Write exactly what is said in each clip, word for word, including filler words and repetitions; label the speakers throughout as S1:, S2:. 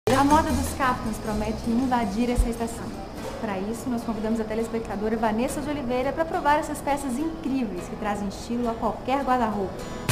S1: A moda dos caftans promete invadir essa estação. Para isso, nós convidamos a telespectadora Vanessa de Oliveira para provar essas peças incríveis que trazem estilo a qualquer guarda-roupa.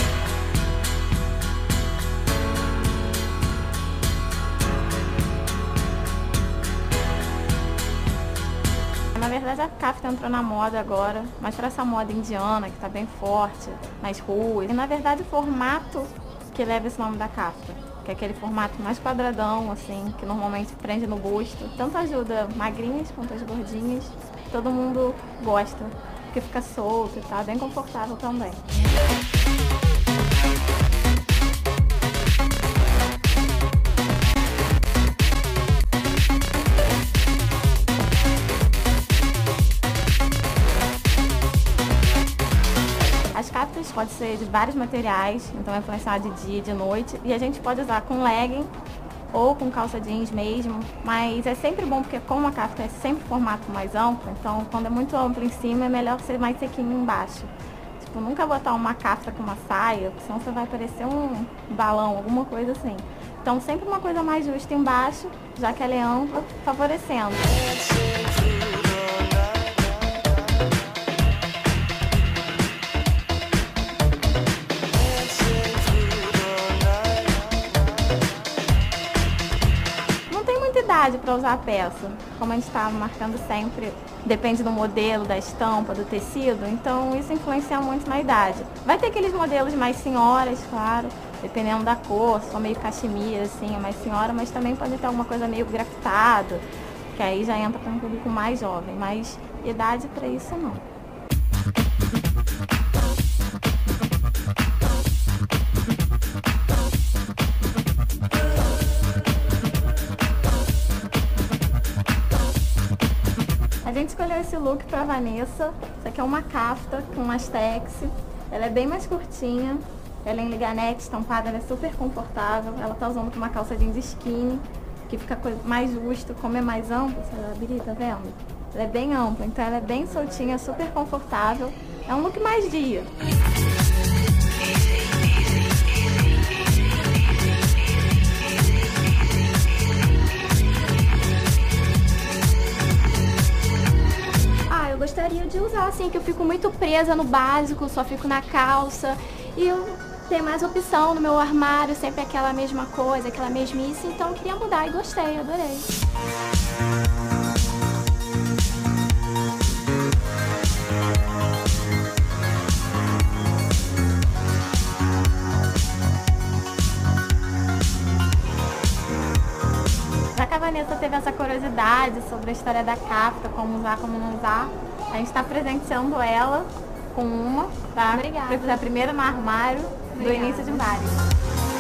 S2: Na verdade, a cafta entrou na moda agora, mas para essa moda indiana, que está bem forte nas ruas. E, na verdade, o formato que leva esse nome da cafta, que é aquele formato mais quadradão, assim, que normalmente prende no busto. Tanto ajuda magrinhas quanto as gordinhas. Todo mundo gosta, porque fica solto e tá bem confortável também. As caftas podem ser de vários materiais, então é influenciar de dia e de noite. E a gente pode usar com legging ou com calça jeans mesmo, mas é sempre bom porque como a cafta é sempre formato mais amplo, então quando é muito amplo em cima é melhor ser mais sequinho embaixo. Tipo, nunca botar uma cafta com uma saia, porque senão você vai parecer um balão, alguma coisa assim. Então sempre uma coisa mais justa embaixo, já que ela é ampla, favorecendo. Para usar a peça, como a gente está marcando sempre, depende do modelo, da estampa, do tecido, então isso influencia muito na idade. Vai ter aqueles modelos mais senhoras, claro, dependendo da cor, só meio cachemira, assim, é mais senhora, mas também pode ter alguma coisa meio grafitado, que aí já entra para um público mais jovem, mas idade para isso não. A gente escolheu esse look para Vanessa. Isso aqui é uma cafta com mastex. Ela é bem mais curtinha. Ela é em liganete estampada, ela é super confortável. Ela tá usando com uma calça jeans skinny, que fica mais justo. Como é mais ampla, você vai abrir, tá vendo? Ela é bem ampla, então ela é bem soltinha, super confortável. É um look mais dia.
S3: Eu gostaria de usar, assim, que eu fico muito presa no básico, só fico na calça. E eu tenho mais opção no meu armário, sempre aquela mesma coisa, aquela mesmice. Então eu queria mudar e gostei, adorei.
S2: Já que a Vanessa teve essa curiosidade sobre a história da cafta, como usar, como não usar, a gente está presenteando ela com uma, tá?
S3: Obrigada.
S2: Para a primeira no armário do
S3: Obrigada.
S2: início de vários.